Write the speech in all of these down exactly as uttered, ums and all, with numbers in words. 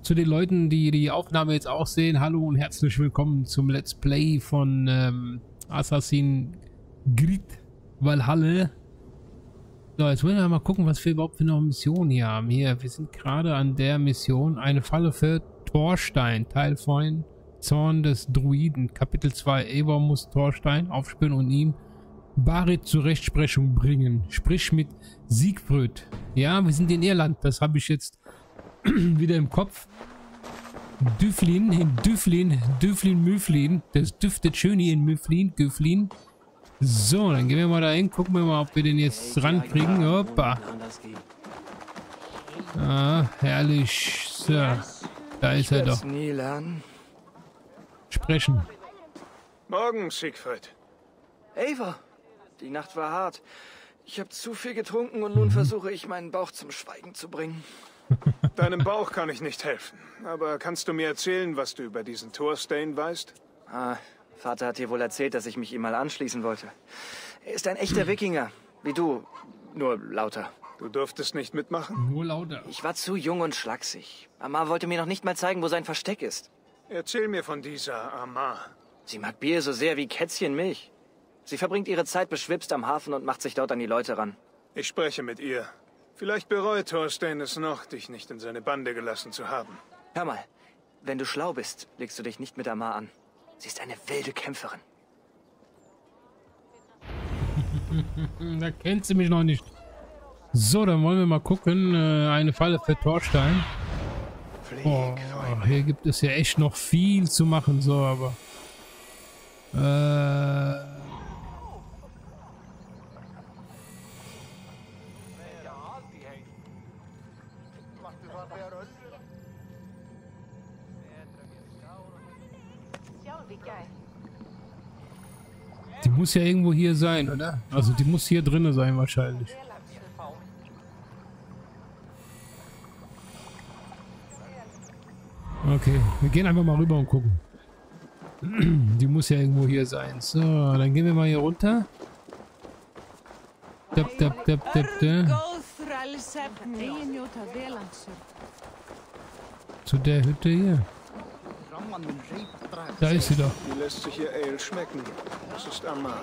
zu den Leuten, die die Aufnahme jetzt auch sehen. Hallo und herzlich willkommen zum Let's Play von ähm, Assassin's Creed Valhalla. So, jetzt wollen wir mal gucken, was wir überhaupt für eine Mission hier haben. Hier, wir sind gerade an der Mission. Eine Falle für Thorstein. Teil von Zorn des Druiden. Kapitel zwei. Eivor muss Thorstein aufspüren und ihm Barit zur Rechtsprechung bringen. Sprich mit Siegfried. Ja, wir sind in Irland. Das habe ich jetzt wieder im Kopf. Düflin, in Düflin, Düflin, Müflin. Das duftet schön hier in Müflin, Güflin. So, dann gehen wir mal dahin, gucken wir mal, ob wir den jetzt rankriegen. Hoppa. Ah, herrlich. So, da ist er doch. Sprechen. Morgen, Siegfried. Eivor, die Nacht war hart. Ich habe zu viel getrunken und nun mhm. versuche ich, meinen Bauch zum Schweigen zu bringen. Deinem Bauch kann ich nicht helfen. Aber kannst du mir erzählen, was du über diesen Thorstein weißt? Ah, Vater hat dir wohl erzählt, dass ich mich ihm mal anschließen wollte. Er ist ein echter Wikinger, wie du, nur lauter. Du durftest nicht mitmachen? Nur lauter. Ich war zu jung und schlaksig. Amar wollte mir noch nicht mal zeigen, wo sein Versteck ist. Erzähl mir von dieser Amar. Sie mag Bier so sehr wie Kätzchen Milch. Sie verbringt ihre Zeit beschwipst am Hafen und macht sich dort an die Leute ran. Ich spreche mit ihr. Vielleicht bereut Thorstein es noch, dich nicht in seine Bande gelassen zu haben. Hör mal, wenn du schlau bist, legst du dich nicht mit Amar an. Sie ist eine wilde Kämpferin. Da kennt sie mich noch nicht. So, dann wollen wir mal gucken. Äh, eine Falle für Thorstein. Oh, hier gibt es ja echt noch viel zu machen, so, aber... Äh... Die muss ja irgendwo hier sein, oder? Also die muss hier drinne sein wahrscheinlich. Okay, wir gehen einfach mal rüber und gucken. Die muss ja irgendwo hier sein. So, dann gehen wir mal hier runter. Dab, dab, dab, dab, dab. Zu der Hütte hier. Da ist sie doch. Die lässt sich ihr Ale schmecken. Das ist Amar.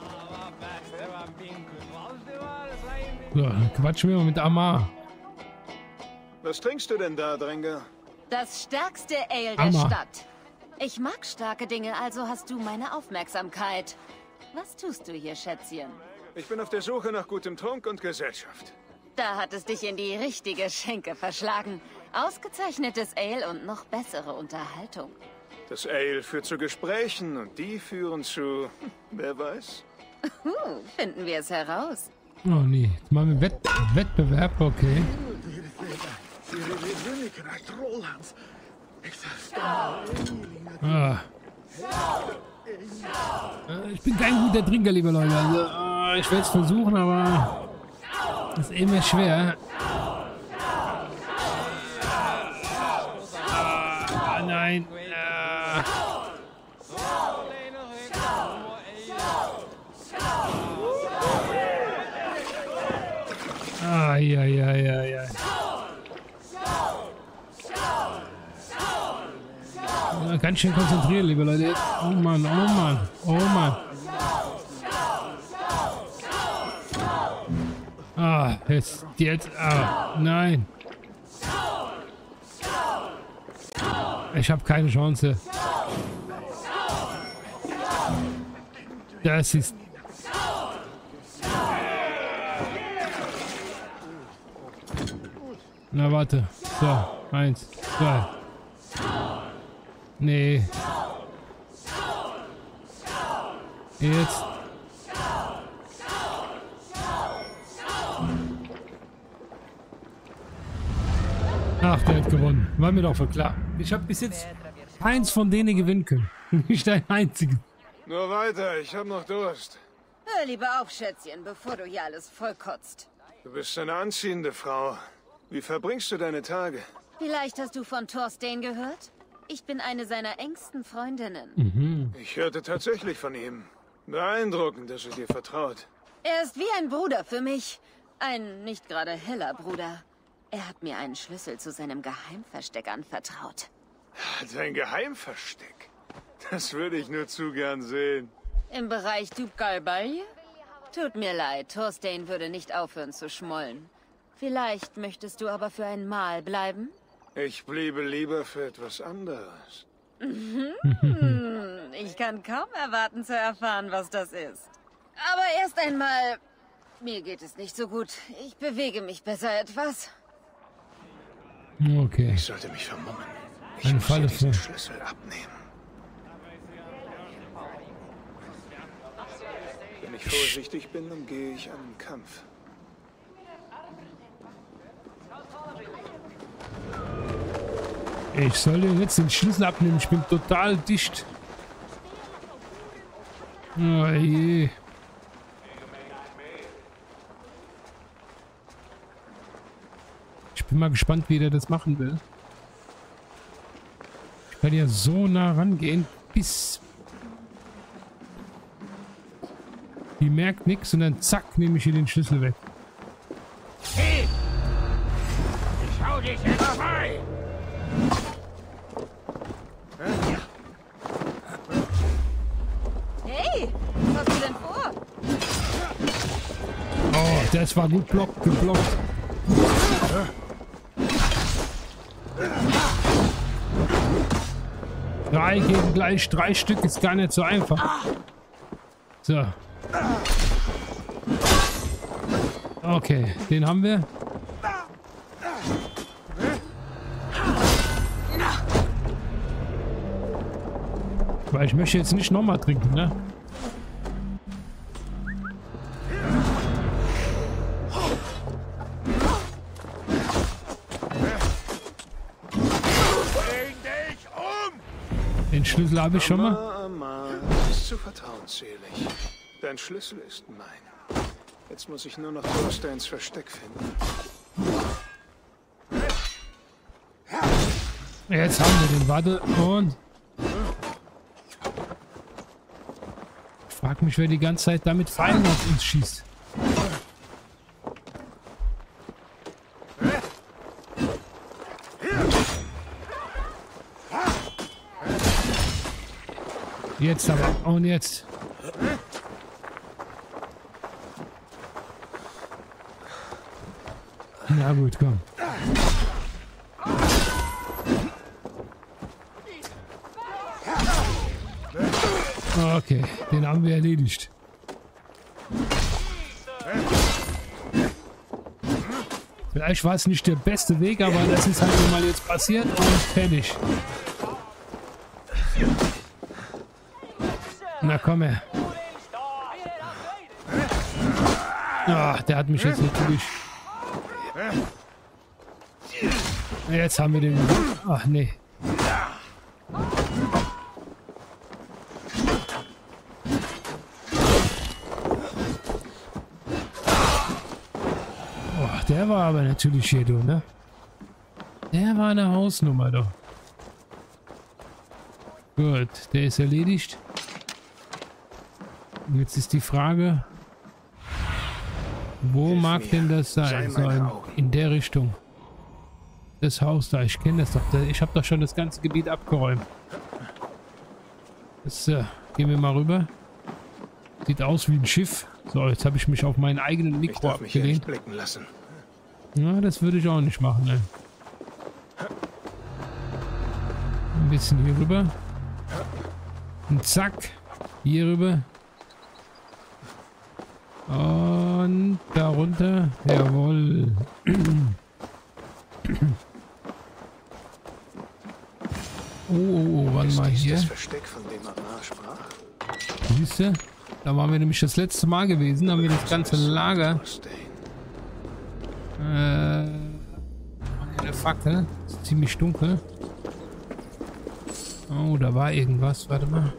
So, dann quatschen wir mal mit Amar. Was trinkst du denn da, Dränger? Das stärkste Ale der Amar. Stadt. Ich mag starke Dinge, also hast du meine Aufmerksamkeit. Was tust du hier, Schätzchen? Ich bin auf der Suche nach gutem Trunk und Gesellschaft. Da hat es dich in die richtige Schenke verschlagen. Ausgezeichnetes Ale und noch bessere Unterhaltung. Das Ale führt zu Gesprächen und die führen zu... wer weiß? Uh, finden wir es heraus. Oh nee, jetzt machen wir Wett Wettbewerb, okay. Ah. Ich bin kein guter Trinker, liebe Leute. Also, äh, ich werde es versuchen, aber das ist immer schwer. Ah, nein. Ah. Ah, ja, ja, ja, ja. Ja, ganz schön konzentrieren, liebe Leute. Oh Mann, oh Mann, oh Mann. Ah, jetzt, jetzt, ah, nein. Ich habe keine Chance. Das ist... Na, warte. So, eins, zwei. Nee. Jetzt. Ach, der hat gewonnen. War mir doch voll klar. Ich habe bis jetzt eins von denen gewinnen können. Nicht ein einziges. Nur weiter, ich habe noch Durst. Hör lieber auf, Schätzchen, bevor du hier alles vollkotzt. Du bist eine anziehende Frau. Wie verbringst du deine Tage? Vielleicht hast du von Thorstein gehört? Ich bin eine seiner engsten Freundinnen. Mhm. Ich hörte tatsächlich von ihm. Beeindruckend, dass er dir vertraut. Er ist wie ein Bruder für mich. Ein nicht gerade heller Bruder. Er hat mir einen Schlüssel zu seinem Geheimversteck anvertraut. Sein Geheimversteck? Das würde ich nur zu gern sehen. Im Bereich Dubgalbalje? Tut mir leid, Thorstein würde nicht aufhören zu schmollen. Vielleicht möchtest du aber für ein Mahl bleiben? Ich bliebe lieber für etwas anderes. Ich kann kaum erwarten zu erfahren, was das ist. Aber erst einmal, mir geht es nicht so gut. Ich bewege mich besser etwas. Okay. Ich sollte mich vermummen. Ich Eine muss Falle ihr diesen für- Schlüssel abnehmen. Wenn ich vorsichtig bin, umgehe ich einen Kampf. Ich soll dir jetzt den Schlüssel abnehmen. Ich bin total dicht. Oh je. Ich bin mal gespannt, wie der das machen will. Ich kann ja so nah rangehen, bis die merkt nichts und dann zack, nehme ich ihr den Schlüssel weg. Ich hau dich immer bei! Hey, was hast du denn vor? Oh, das war gut block, geblockt. Drei gegen gleich drei Stück ist gar nicht so einfach. So. Okay, den haben wir. Weil ich möchte jetzt nicht nochmal trinken, ne? Bring dich um! Den Schlüssel habe ich schon mal. Amar, Amar, du bist zu vertrauensselig. Dein Schlüssel ist mein. Jetzt muss ich nur noch Thorsteins Versteck finden. Jetzt haben wir den. Warte und... Ich frag mich, wer die ganze Zeit damit Pfeilen auf uns schießt. Jetzt aber. Und jetzt. Na gut, komm. Okay, den haben wir erledigt. Vielleicht war es nicht der beste Weg, aber das ist halt nun mal jetzt passiert und fertig. Na komm her. Ah, der hat mich jetzt natürlich... Jetzt haben wir den... Ach nee. Oh, der war aber natürlich hier, du, ne? Der war eine Hausnummer, doch. Gut, der ist erledigt. Jetzt ist die Frage, wo Hilf mag mir. denn das sein? Sei So meine in, Augen. in der Richtung. Das Haus da, ich kenne das doch. Da- Ich habe doch schon das ganze Gebiet abgeräumt. Das, äh, gehen wir mal rüber. Sieht aus wie ein Schiff. So, jetzt habe ich mich auf meinen eigenen Ich Mikro darf mich hier nicht abgelehnt. blicken lassen. Ja, das würde ich auch nicht machen, ne? Ein bisschen hier rüber. Und zack. Hier rüber. Und da runter. Jawohl. Oh, oh, oh, warte Ist mal dies hier. das Versteck, von dem Amar sprach? Siehst du? Da waren wir nämlich das letzte Mal gewesen. Da haben wir das ganze Lager. Thorstein. Äh, eine Fackel. Ist ziemlich dunkel. Oh, da war irgendwas. Warte mal.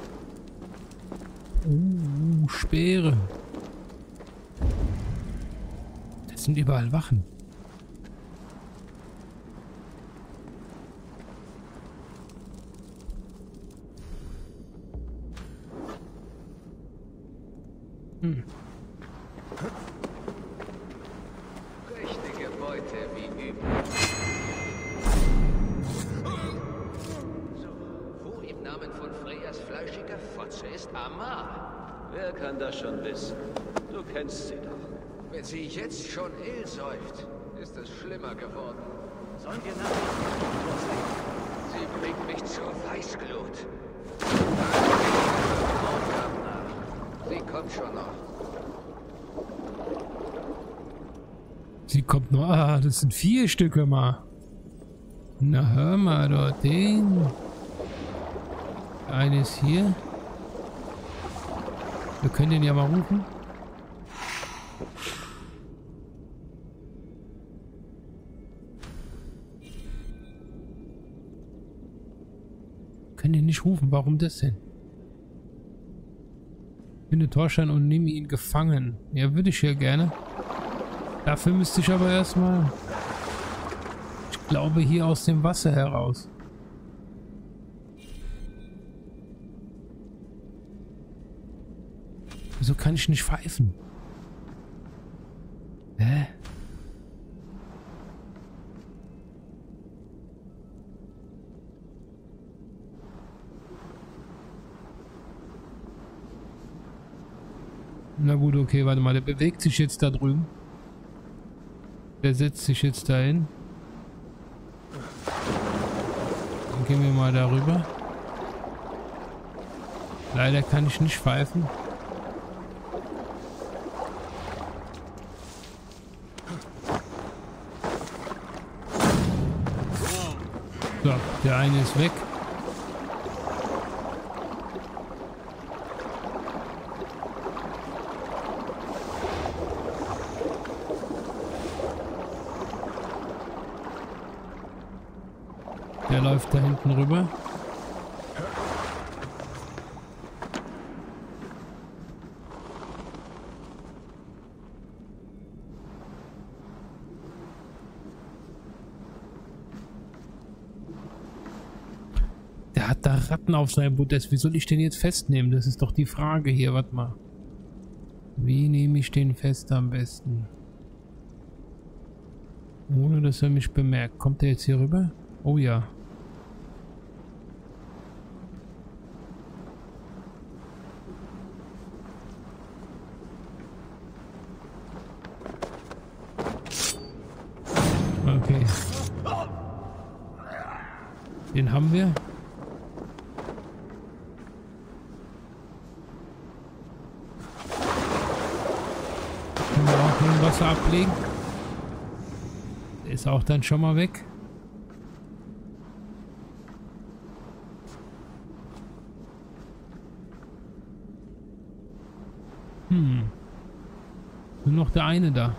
Uh, Speere. Das sind überall Wachen. Prächtige Beute wie fleischiger Fotze ist Amar. Wer kann das schon wissen? Du kennst sie doch. Wenn sie jetzt schon ill säuft, ist es schlimmer geworden. Sollen wir nachrichten? Sie bringt mich zur Weißglut. Sie kommt schon noch. Sie kommt noch. Ah, das sind vier Stücke mal. Na, hör mal dort den. Eines hier. Wir können den ja mal rufen. Können den nicht rufen. Warum das denn? Finde Thorstein und nehme ihn gefangen. Ja, würde ich ja gerne. Dafür müsste ich aber erstmal... Ich glaube hier aus dem Wasser heraus. Wieso kann ich nicht pfeifen? Hä? Na gut, okay, warte mal. Der bewegt sich jetzt da drüben. Der setzt sich jetzt dahin. Dann gehen wir mal darüber. Leider kann ich nicht pfeifen. So, der eine ist weg. Der läuft da hinten rüber. Der hat da Ratten auf seinem Podest. Wie soll ich den jetzt festnehmen? Das ist doch die Frage hier. Warte mal. Wie nehme ich den fest am besten? Ohne dass er mich bemerkt. Kommt der jetzt hier rüber? Oh ja. Okay. Den haben wir. Können wir auch nur Wasser ablegen. Der ist auch dann schon mal weg. Hm. Nur noch der eine da.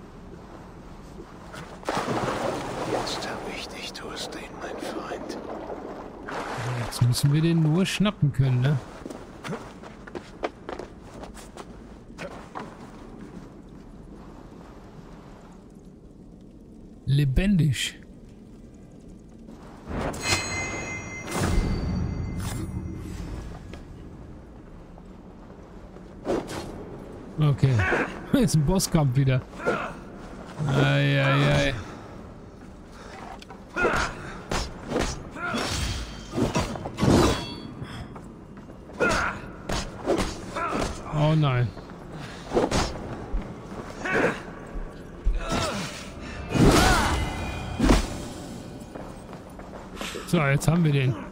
Jetzt habe ich dich, Thorstein, mein Freund. Jetzt müssen wir den nur schnappen können, ne? Lebendig. Okay. Jetzt ein Bosskampf wieder. Eieiei. Oh nein. So, jetzt haben wir den.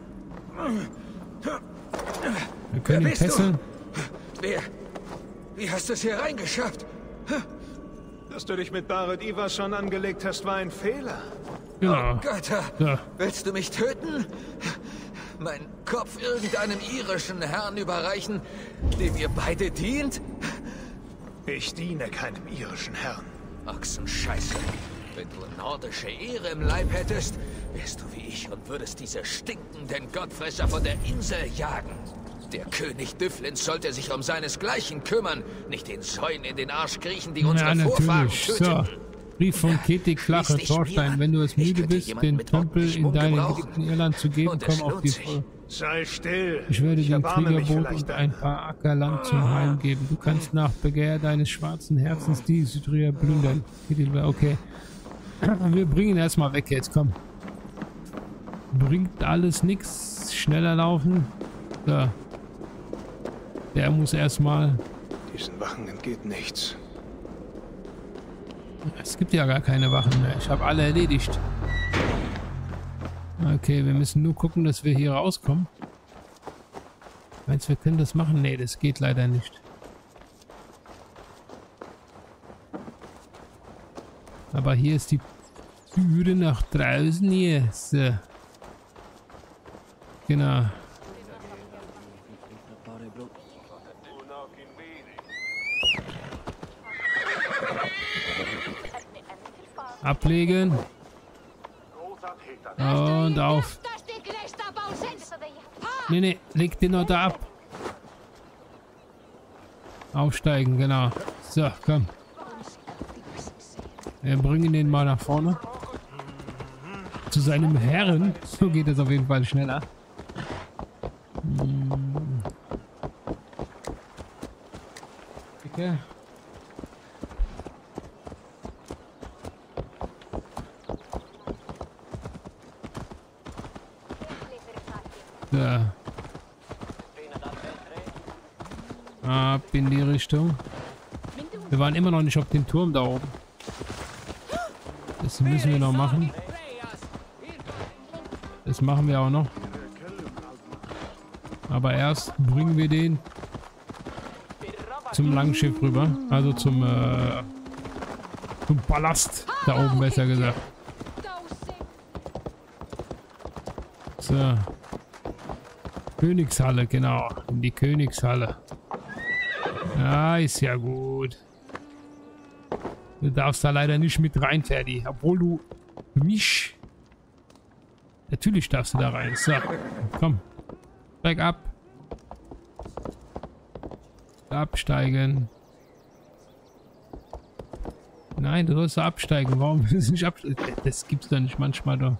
Wir können ihn fesseln. Wer? Wie hast du es hier reingeschafft? Dass du dich mit Barret Ivarsson angelegt hast, war ein Fehler. Genau. Oh Götter! Ja. Willst du mich töten? Meinen Kopf irgendeinem irischen Herrn überreichen, dem ihr beide dient? Ich diene keinem irischen Herrn. Ochsenscheiße. Wenn du nordische Ehre im Leib hättest, wärst du wie ich und würdest diese stinkenden Gottfresser von der Insel jagen. Der König Dyflins sollte sich um seinesgleichen kümmern, nicht den Säuen in den Arsch kriechen, die unsere Ja, Vorfahren natürlich. So. töteten. Brief von Ketik Flache, schließ dich mir Thorstein. an. Wenn du es Ich müde könnte bist, jemanden den mit Tempel ordentlich in Mumm deinem gebrauchen. geliebten Irland zu geben, Und es komm auf lohnt die sich. Folge. Sei still. Ich werde dem erbarme mich Kriegerboot vielleicht und ein paar Acker Land zum Heim geben. Du kannst nach Begehr deines schwarzen Herzens die Südria plündern. Okay. Wir bringen ihn erstmal weg jetzt, komm. Bringt alles nix. Schneller laufen. So. Der muss erstmal... Diesen Wachen entgeht nichts. Es gibt ja gar keine Wachen mehr. Ich habe alle erledigt. Okay, wir müssen nur gucken, dass wir hier rauskommen. Meinst du, wir können das machen? Nee, das geht leider nicht. Aber hier ist die Türe nach draußen hier. So. Genau. Ablegen. Und auf. Nee, nee, leg den noch da ab. Aufsteigen, genau. So, komm. Wir bringen den mal nach vorne. Zu seinem Herren. So geht es auf jeden Fall schneller. Hm. Okay. So. Ab in die Richtung. Wir waren immer noch nicht auf dem Turm da oben. Das müssen wir noch machen. Das machen wir auch noch. Aber erst bringen wir den zum Langschiff rüber. Also zum, äh, zum Palast. Da oben besser gesagt. So. Königshalle, genau. In die Königshalle. Ja, ist ja gut. Du darfst da leider nicht mit rein, Ferdi. Obwohl du für mich... Natürlich darfst du da rein. So, komm. Steig ab. Absteigen. Nein, du sollst da absteigen. Warum willst du nicht absteigen? Das gibt's doch nicht manchmal doch.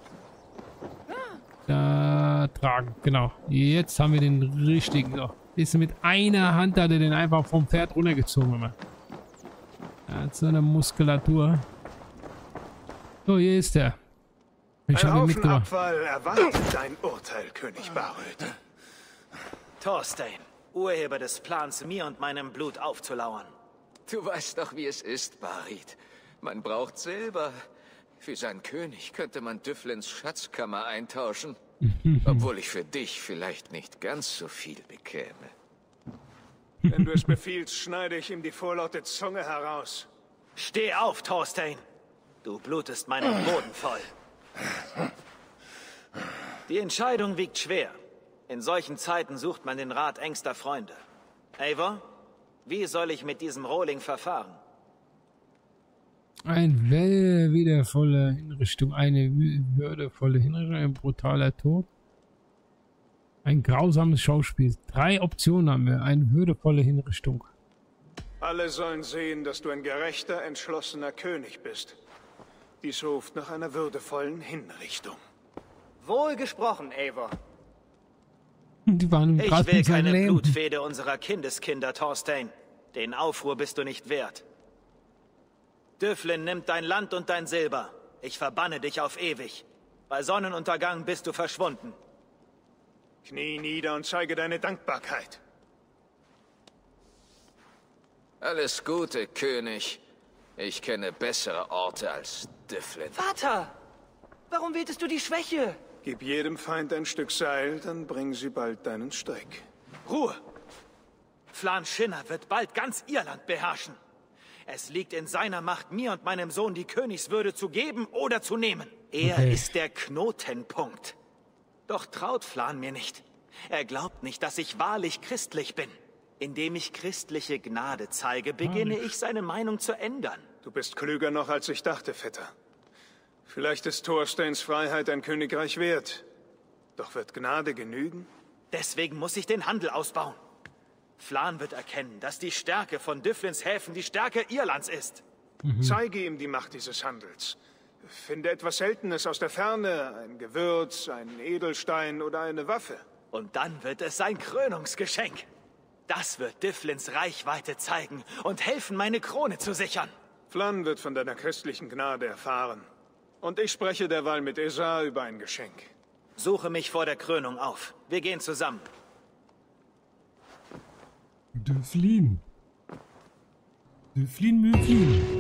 Da tragen, genau. Jetzt haben wir den richtigen. So. Ist mit einer Hand hat er den einfach vom Pferd runtergezogen. Immer. Er hat so eine Muskulatur. So, hier ist er. Ich Ein habe ihn Haufen mitgebracht. Abfall erwartet dein Urteil, König Baröd. Thorstein, Urheber des Plans, mir und meinem Blut aufzulauern. Du weißt doch, wie es ist, Barid. Man braucht Silber. Für seinen König könnte man Dyflins Schatzkammer eintauschen. Obwohl ich für dich vielleicht nicht ganz so viel bekäme. Wenn du es befiehlst, schneide ich ihm die vorlaute Zunge heraus. Steh auf, Thorstein. Du blutest meinen Boden voll. Die Entscheidung wiegt schwer. In solchen Zeiten sucht man den Rat engster Freunde. Eivor, wie soll ich mit diesem Rohling verfahren? Ein würdevolle Hinrichtung, eine würdevolle Hinrichtung, ein brutaler Tod. Ein grausames Schauspiel. Drei Optionen haben wir. Eine würdevolle Hinrichtung. Alle sollen sehen, dass du ein gerechter, entschlossener König bist. Dies ruft nach einer würdevollen Hinrichtung. Wohl gesprochen, Eivor. Die waren Ich gerade will in seinem keine Leben. Blutfehde unserer Kindeskinder, Thorstein. Den Aufruhr bist du nicht wert. Dyflin nimmt dein Land und dein Silber. Ich verbanne dich auf ewig. Bei Sonnenuntergang bist du verschwunden. Knie nieder und zeige deine Dankbarkeit. Alles Gute, König. Ich kenne bessere Orte als Dyflin. Vater! Warum wähltest du die Schwäche? Gib jedem Feind ein Stück Seil, dann bringen sie bald deinen Strick. Ruhe! Flan Schinner wird bald ganz Irland beherrschen. Es liegt in seiner Macht, mir und meinem Sohn die Königswürde zu geben oder zu nehmen. Er Okay. ist der Knotenpunkt. Doch traut Flan mir nicht. Er glaubt nicht, dass ich wahrlich christlich bin. Indem ich christliche Gnade zeige, beginne ich seine Meinung zu ändern. Du bist klüger noch, als ich dachte, Vetter. Vielleicht ist Thorsteins Freiheit ein Königreich wert. Doch wird Gnade genügen? Deswegen muss ich den Handel ausbauen. Flan wird erkennen, dass die Stärke von Dyflins Häfen die Stärke Irlands ist. Zeige ihm die Macht dieses Handels. Finde etwas Seltenes aus der Ferne, ein Gewürz, einen Edelstein oder eine Waffe. Und dann wird es sein Krönungsgeschenk. Das wird Dyflins Reichweite zeigen und helfen, meine Krone zu sichern. Flan wird von deiner christlichen Gnade erfahren. Und ich spreche derweil mit Esa über ein Geschenk. Suche mich vor der Krönung auf. Wir gehen zusammen. Döflin. Döflin, Möflin.